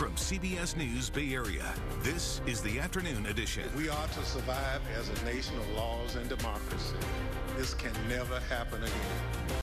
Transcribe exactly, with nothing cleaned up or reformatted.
From C B S News Bay Area, this is the Afternoon Edition. We are to survive as a nation of laws and democracy. This can never happen again.